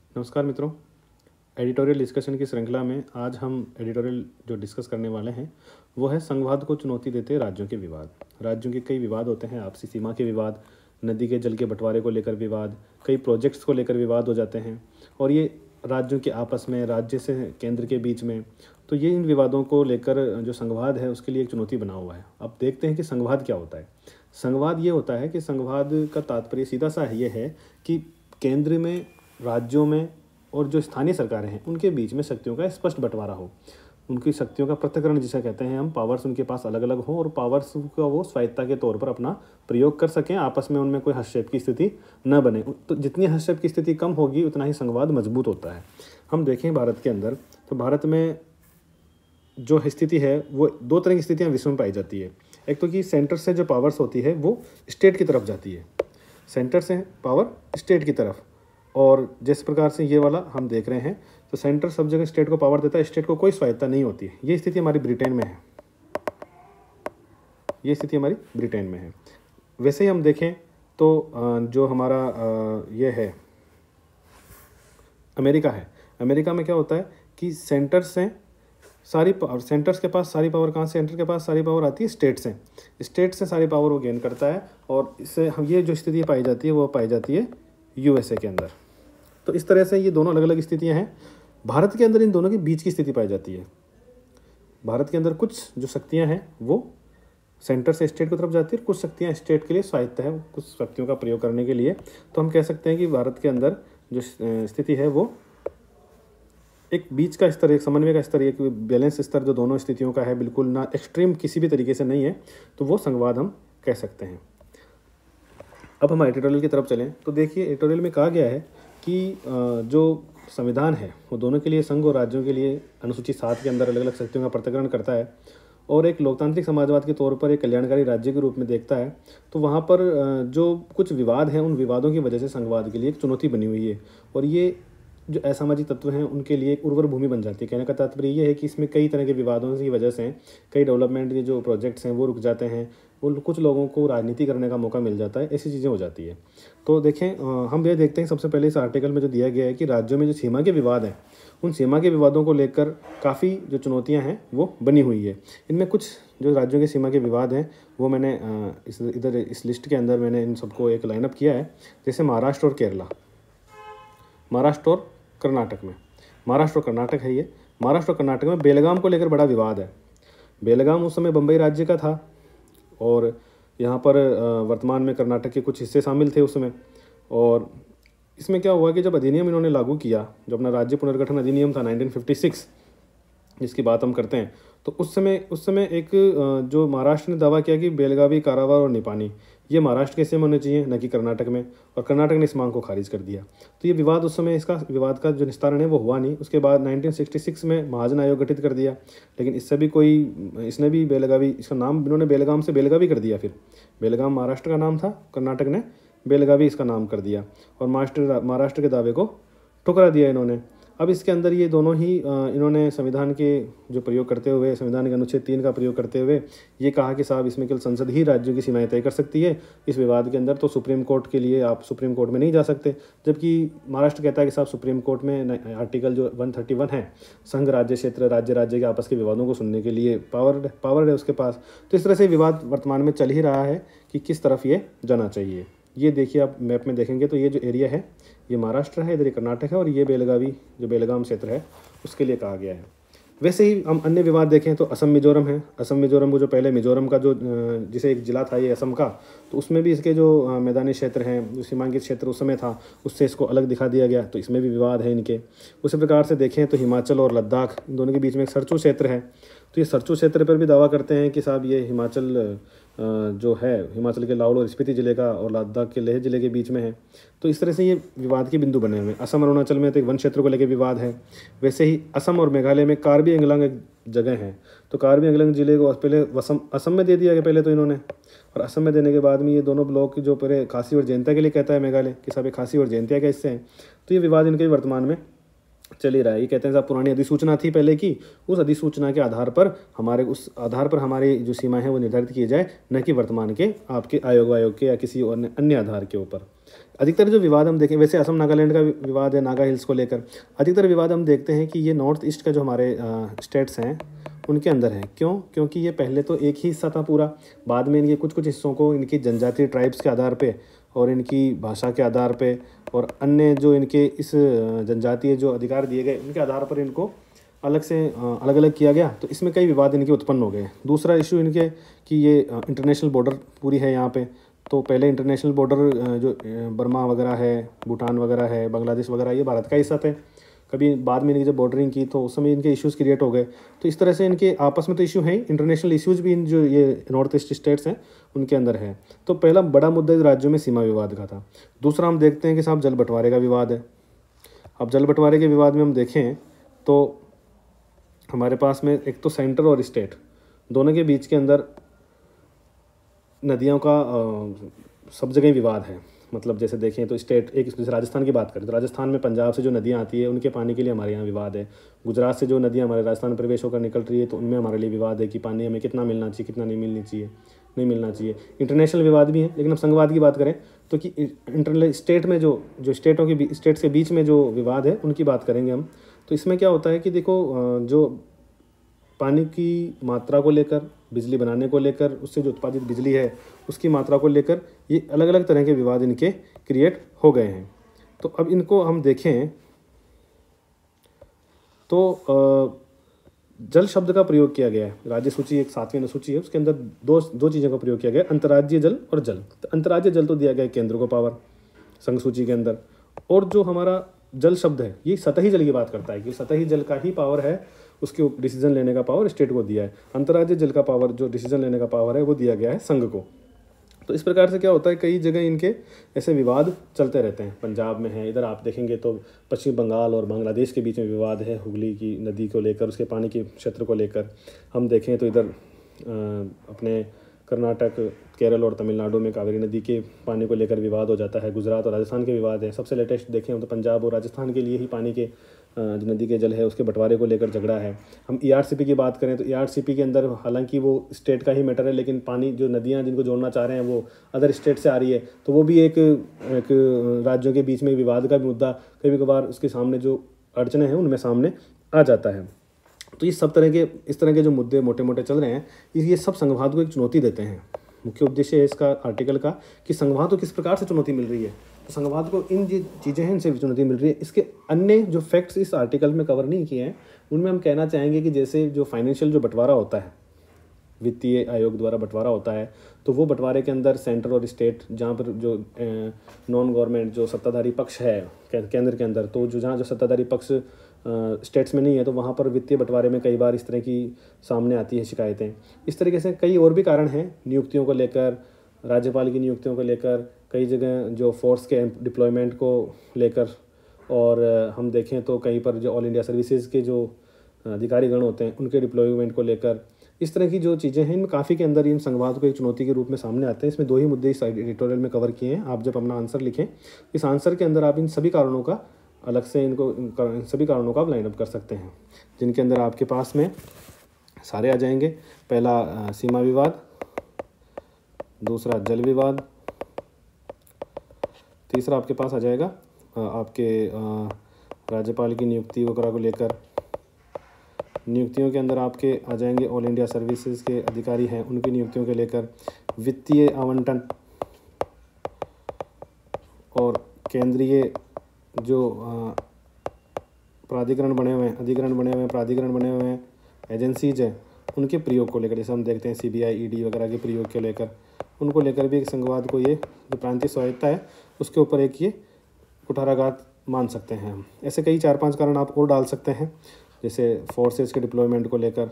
नमस्कार मित्रों। Editorial discussion की श्रृंखला में आज हम एडिटोरियल जो डिस्कस करने वाले हैं वो है संघवाद को चुनौती देते राज्यों के विवाद। राज्यों के कई विवाद होते हैं, आपसी सीमा के विवाद, नदी के जल के बंटवारे को लेकर विवाद, कई प्रोजेक्ट्स को लेकर विवाद हो जाते हैं और ये राज्यों के आपस में, राज्य से केंद्र के बीच में। तो ये इन विवादों को लेकर जो संघवाद है उसके लिए एक चुनौती बना हुआ है। अब देखते हैं कि संघवाद क्या होता है। संघवाद ये होता है कि संघवाद का तात्पर्य सीधा सा ये है कि केंद्र में, राज्यों में और जो स्थानीय सरकारें हैं उनके बीच में शक्तियों का स्पष्ट बंटवारा हो। उनकी शक्तियों का पृथक्करण जिसे कहते हैं हम, पावर्स उनके पास अलग अलग हों और पावर्स का वो स्वायत्ता के तौर पर अपना प्रयोग कर सकें, आपस में उनमें कोई हस्तक्षेप की स्थिति न बने। तो जितनी हस्तक्षेप की स्थिति कम होगी उतना ही संघवाद मजबूत होता है। हम देखें भारत के अंदर, तो भारत में जो स्थिति है वो दो तरह की स्थितियाँ विश्व में पाई जाती है। एक तो कि सेंटर से जो पावर्स होती है वो स्टेट की तरफ जाती है, सेंटर से पावर स्टेट की तरफ। और जिस प्रकार से ये वाला हम देख रहे हैं, तो सेंटर सब जगह स्टेट को पावर देता है, स्टेट को कोई स्वायत्ता नहीं होती है। ये स्थिति हमारी ब्रिटेन में है, ये स्थिति हमारी ब्रिटेन में है। वैसे ही हम देखें तो जो हमारा ये है अमेरिका है, अमेरिका में क्या होता है कि सेंटर से सारी पावर, सेंटर्स के पास सारी पावर कहाँ से, सेंटर के पास सारी पावर आती है स्टेट से, स्टेट से सारी पावर वो गेन करता है। और इससे हम ये जो स्थिति पाई जाती है वो पाई जाती है यूएसए के अंदर। तो इस तरह से ये दोनों अलग अलग स्थितियां हैं। भारत के अंदर इन दोनों के बीच की स्थिति पाई जाती है। भारत के अंदर कुछ जो शक्तियां हैं वो सेंटर से स्टेट की तरफ जाती है, कुछ शक्तियां स्टेट के लिए स्वायत्त है, कुछ शक्तियों का प्रयोग करने के लिए। तो हम कह सकते हैं कि भारत के अंदर जो स्थिति है वो एक बीच का स्तर, एक समन्वय का स्तर, एक बैलेंस स्तर जो दोनों स्थितियों का है, बिल्कुल ना एक्सट्रीम किसी भी तरीके से नहीं है, तो वो संघवाद हम कह सकते हैं। अब हम एडिटोरियल की तरफ चलें तो देखिए एडिटोरियल में कहा गया है कि जो संविधान है वो दोनों के लिए, संघ और राज्यों के लिए अनुसूची 7 के अंदर अलग अलग शक्तियों का पृथक्करण करता है और एक लोकतांत्रिक समाजवाद के तौर पर एक कल्याणकारी राज्य के रूप में देखता है। तो वहाँ पर जो कुछ विवाद हैं, उन विवादों की वजह से संघवाद के लिए एक चुनौती बनी हुई है और ये जो असामाजिक तत्व हैं उनके लिए एक उर्वर भूमि बन जाती है। कहने का तात्पर्य ये है कि इसमें कई तरह के विवादों की वजह से कई डेवलपमेंट के जो प्रोजेक्ट्स हैं वो रुक जाते हैं, उन कुछ लोगों को राजनीति करने का मौका मिल जाता है, ऐसी चीज़ें हो जाती है। तो देखें, हम ये देखते हैं सबसे पहले इस आर्टिकल में जो दिया गया है कि राज्यों में जो सीमा के विवाद हैं, उन सीमा के विवादों को लेकर काफ़ी जो चुनौतियाँ हैं वो बनी हुई है। इनमें कुछ जो राज्यों के सीमा के विवाद हैं वो मैंने इस लिस्ट के अंदर मैंने इन सबको एक लाइनअप किया है। जैसे महाराष्ट्र और केरला, महाराष्ट्र और कर्नाटक में, महाराष्ट्र और कर्नाटक है ये। महाराष्ट्र और कर्नाटक में बेलगाम को लेकर बड़ा विवाद है। बेलगाम उस समय बम्बई राज्य का था और यहाँ पर वर्तमान में कर्नाटक के कुछ हिस्से शामिल थे उसमें। और इसमें क्या हुआ कि जब अधिनियम इन्होंने लागू किया, जो अपना राज्य पुनर्गठन अधिनियम था 1956 जिसकी बात हम करते हैं, तो उस समय एक जो महाराष्ट्र ने दावा किया कि बेलगावी, कारावार और निपानी ये महाराष्ट्र के हिस्से में होने चाहिए, न कि कर्नाटक में, और कर्नाटक ने इस मांग को खारिज कर दिया। तो ये विवाद उस समय, इसका विवाद का जो निस्तारण है वो हुआ नहीं। उसके बाद 1966 में महाजन आयोग गठित कर दिया, लेकिन इससे भी कोई, इसने भी बेलगावी, इसका नाम इन्होंने बेलगाम से बेलगावी कर दिया। फिर बेलगाम महाराष्ट्र का नाम था, कर्नाटक ने बेलगावी इसका नाम कर दिया और महाराष्ट्र के दावे को ठुकरा दिया इन्होंने। अब इसके अंदर ये दोनों ही इन्होंने संविधान के जो प्रयोग करते हुए, संविधान के अनुच्छेद 3 का प्रयोग करते हुए ये कहा कि साहब इसमें केवल संसद ही राज्यों की सीमाएं तय कर सकती है इस विवाद के अंदर, तो सुप्रीम कोर्ट के लिए आप सुप्रीम कोर्ट में नहीं जा सकते। जबकि महाराष्ट्र कहता है कि साहब सुप्रीम कोर्ट में आर्टिकल जो 131 है, संघ राज्य क्षेत्र, राज्य के आपस के विवादों को सुनने के लिए पावर है उसके पास। तो इस तरह से विवाद वर्तमान में चल ही रहा है कि किस तरफ ये जाना चाहिए। ये देखिए, आप मैप में देखेंगे तो ये जो एरिया है ये महाराष्ट्र है, इधर ये कर्नाटक है और ये बेलगावी जो बेलगाम क्षेत्र है उसके लिए कहा गया है। वैसे ही हम अन्य विवाद देखें तो असम मिजोरम है। असम मिजोरम को जो पहले मिजोरम का जो जिसे एक जिला था ये असम का, तो उसमें भी इसके जो मैदानी क्षेत्र हैं, जो सीमांकित क्षेत्र उस समय था, उससे इसको अलग दिखा दिया गया, तो इसमें भी विवाद है इनके। उसी प्रकार से देखें तो हिमाचल और लद्दाख, इन दोनों के बीच में एक सरचू क्षेत्र है। तो ये सरचू क्षेत्र पर भी दावा करते हैं कि साहब ये हिमाचल जो है, हिमाचल के लाहौल और स्पीति जिले का और लद्दाख के लेह जिले के बीच में है। तो इस तरह से ये विवाद के बिंदु बने हुए हैं। असम और अरुणाचल में तो एक वन क्षेत्र को लेकर विवाद है। वैसे ही असम और मेघालय में कार्बी एंगलांग एक जगह है, तो कार्बी एंगलांग जिले को पहले असम में दे दिया गया पहले तो इन्होंने, और असम में देने के बाद में ये दोनों ब्लॉक जो पहले खासी और जयंतिया के लिए कहता है मेघालय कि साहब ये खासी और जयंतिया के हिस्से हैं। तो ये विवाद इनके वर्तमान में चल ही रहा है। ये कहते हैं साहब पुरानी अधिसूचना थी पहले की, उस अधिसूचना के आधार पर हमारी जो सीमा है वो निर्धारित की जाए, न कि वर्तमान के आपके आयोग के या किसी और अन्य आधार के ऊपर। अधिकतर जो विवाद हम देखें, वैसे असम नागालैंड का विवाद है नागा हिल्स को लेकर, अधिकतर विवाद हम देखते हैं कि ये नॉर्थ ईस्ट का जो हमारे स्टेट्स हैं उनके अंदर है। क्यों? क्योंकि ये पहले तो एक ही हिस्सा था पूरा, बाद में इनके कुछ कुछ हिस्सों को इनकी जनजातीय ट्राइब्स के आधार पे और इनकी भाषा के आधार पे और अन्य जो इनके इस जनजातीय जो अधिकार दिए गए उनके आधार पर इनको अलग से अलग अलग किया गया। तो इसमें कई विवाद इनके उत्पन्न हो गए। दूसरा इशू इनके कि ये इंटरनेशनल बॉर्डर पूरी है यहाँ पे, तो पहले इंटरनेशनल बॉर्डर जो बर्मा वगैरह है, भूटान वगैरह है, बांग्लादेश वगैरह, ये भारत का हिस्सा थे। कभी बाद में इनकी जब बॉर्डरिंग की तो उस समय इनके इश्यूज़ क्रिएट हो गए। तो इस तरह से इनके आपस में तो इशू हैं, इंटरनेशनल इश्यूज़ भी इन जो ये नॉर्थ ईस्ट स्टेट्स हैं उनके अंदर है। तो पहला बड़ा मुद्दा इस राज्यों में सीमा विवाद का था। दूसरा हम देखते हैं कि साहब जल बंटवारे का विवाद है। अब जल बंटवारे के विवाद में हम देखें तो हमारे पास में एक तो सेंटर और स्टेट दोनों के बीच के अंदर नदियों का सब जगह विवाद है। मतलब जैसे देखें तो स्टेट एक, जैसे राजस्थान की बात करें तो राजस्थान में पंजाब से जो नदियाँ आती है उनके पानी के लिए हमारे यहाँ विवाद है। गुजरात से जो नदियाँ हमारे राजस्थान में प्रवेश होकर निकल रही है तो उनमें हमारे लिए विवाद है कि पानी हमें कितना मिलना चाहिए, कितना नहीं मिलना चाहिए। इंटरनेशनल विवाद भी है। लेकिन अब संघवाद की बात करें तो कि इंटरनल स्टेट में जो स्टेट्स के बीच में जो विवाद है उनकी बात करेंगे हम। तो इसमें क्या होता है कि देखो जो पानी की मात्रा को लेकर, बिजली बनाने को लेकर, उससे जो उत्पादित बिजली है उसकी मात्रा को लेकर ये अलग अलग तरह के विवाद इनके क्रिएट हो गए हैं। तो अब इनको हम देखें तो जल शब्द का प्रयोग किया गया है। राज्य सूची एक 7वीं अनुसूची है, उसके अंदर दो चीज़ों का प्रयोग किया गया है, अंतर्राज्यीय जल और जल। तो अंतर्राज्यीय जल तो दिया गया है केंद्र को पावर संघ सूची के अंदर, और जो हमारा जल शब्द है ये सतही जल की बात करता है कि सतही जल का ही पावर है, उसके डिसीजन लेने का पावर स्टेट को दिया है। अंतर्राज्यीय जल का पावर, जो डिसीजन लेने का पावर है, वो दिया गया है संघ को। तो इस प्रकार से क्या होता है, कई जगह इनके ऐसे विवाद चलते रहते हैं। पंजाब में है, इधर आप देखेंगे तो पश्चिम बंगाल और बांग्लादेश के बीच में विवाद है हुगली की नदी को लेकर, उसके पानी के क्षेत्र को लेकर। हम देखें तो इधर अपने कर्नाटक, केरल और तमिलनाडु में कावेरी नदी के पानी को लेकर विवाद हो जाता है। गुजरात और राजस्थान के विवाद है। सबसे लेटेस्ट देखें हम तो पंजाब और राजस्थान के लिए ही पानी के जो नदी के जल है उसके बंटवारे को लेकर झगड़ा है। हम ईआरसीपी की बात करें तो ईआरसीपी के अंदर हालांकि वो स्टेट का ही मैटर है, लेकिन पानी जो नदियां जिनको जोड़ना चाह रहे हैं वो अदर स्टेट से आ रही है, तो वो भी एक राज्यों के बीच में विवाद का मुद्दा कभी कभार उसके सामने जो अड़चने हैं उनमें सामने आ जाता है। तो ये सब इस तरह के जो मुद्दे मोटे मोटे चल रहे हैं, ये सब संघवाद को एक चुनौती देते हैं। मुख्य उद्देश्य है इसका आर्टिकल का कि संघवाद को किस प्रकार से चुनौती मिल रही है। तो संघवाद को इन जो चीज़ें हैं इनसे चुनौती मिल रही है। इसके अन्य जो फैक्ट्स इस आर्टिकल में कवर नहीं किए हैं उनमें हम कहना चाहेंगे कि जैसे जो फाइनेंशियल जो बंटवारा होता है, वित्तीय आयोग द्वारा बंटवारा होता है, तो वो बंटवारे के अंदर सेंटर और स्टेट, जहाँ पर जो नॉन गवर्नमेंट जो सत्ताधारी पक्ष है केंद्र के अंदर, तो जहाँ जो सत्ताधारी पक्ष स्टेट्स में नहीं है, तो वहाँ पर वित्तीय बंटवारे में कई बार इस तरह की सामने आती है शिकायतें। इस तरीके से कई और भी कारण हैं, नियुक्तियों को लेकर, राज्यपाल की नियुक्तियों को लेकर, कई जगह जो फोर्स के डिप्लॉयमेंट को लेकर, और हम देखें तो कहीं पर जो ऑल इंडिया सर्विसेज के जो अधिकारीगण होते हैं उनके डिप्लॉयमेंट को लेकर, इस तरह की जो चीज़ें हैं इनमें काफ़ी के अंदर इन संघवाद को एक चुनौती के रूप में सामने आते हैं। इसमें 2 ही मुद्दे इस एडिटोरियल में कवर किए हैं। आप जब अपना आंसर लिखें, इस आंसर के अंदर आप इन सभी कारणों का अलग से इन सभी कारणों का आप लाइनअप कर सकते हैं, जिनके अंदर आपके पास में सारे आ जाएंगे। पहला सीमा विवाद, दूसरा जल विवाद, तीसरा आपके पास आ जाएगा आपके राज्यपाल की नियुक्ति वगैरह को लेकर, नियुक्तियों के अंदर आपके आ जाएंगे ऑल इंडिया सर्विसेज के अधिकारी हैं उनकी नियुक्तियों के लेकर, वित्तीय आवंटन और केंद्रीय जो प्राधिकरण बने हुए हैं, एजेंसीज हैं, उनके प्रयोग को लेकर, जैसे हम देखते हैं CBI, ED वगैरह के प्रयोग के लेकर, उनको लेकर भी एक संघवाद को ये जो प्रांतीय स्वायत्ता है उसके ऊपर एक ये कुठाराघात मान सकते हैं हम। ऐसे कई 4-5 कारण आप और डाल सकते हैं, जैसे फोर्सेज के डिप्लॉयमेंट को लेकर,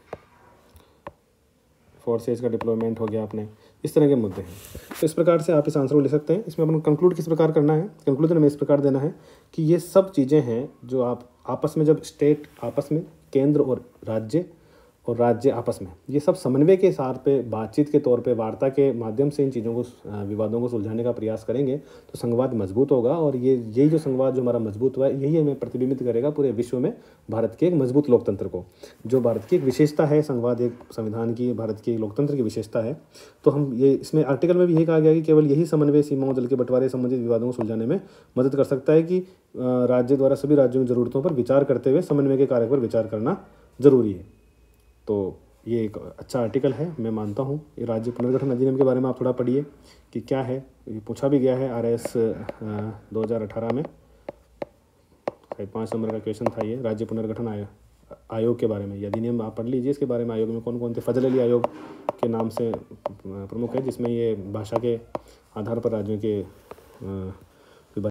फोर्सेज का डिप्लॉयमेंट हो गया आपने, इस तरह के मुद्दे हैं। तो इस प्रकार से आप इस आंसर को ले सकते हैं। इसमें अपन कंक्लूड किस प्रकार करना है, कंक्लूजन में इस प्रकार देना है कि ये सब चीज़ें हैं जो आप आपस में, जब स्टेट आपस में, केंद्र और राज्य और राज्य आपस में, ये सब समन्वय के सार पे, बातचीत के तौर पे, वार्ता के माध्यम से इन चीज़ों को विवादों को सुलझाने का प्रयास करेंगे तो संघवाद मजबूत होगा। और यही जो संघवाद जो हमारा मजबूत हुआ है, यही हमें प्रतिबिंबित करेगा पूरे विश्व में भारत के एक मजबूत लोकतंत्र को। जो भारत की एक विशेषता है, संघवाद एक संविधान की, भारत के लोकतंत्र की विशेषता है। तो हम ये इसमें आर्टिकल में भी यही कहा गया कि केवल यही समन्वय सीमाओं, जल के बंटवारे संबंधित विवादों को सुलझाने में मदद कर सकता है कि राज्य द्वारा सभी राज्यों की ज़रूरतों पर विचार करते हुए समन्वय के कार्य पर विचार करना जरूरी है। तो ये एक अच्छा आर्टिकल है, मैं मानता हूँ। ये राज्य पुनर्गठन अधिनियम के बारे में आप थोड़ा पढ़िए कि क्या है, ये पूछा भी गया है RS 2018 में, 5 नंबर का क्वेश्चन था ये, राज्य पुनर्गठन आयोग के बारे में। ये अधिनियम आप पढ़ लीजिए, इसके बारे में आयोग में कौन कौन थे। फजल अली आयोग के नाम से प्रमुख है, जिसमें ये भाषा के आधार पर राज्यों के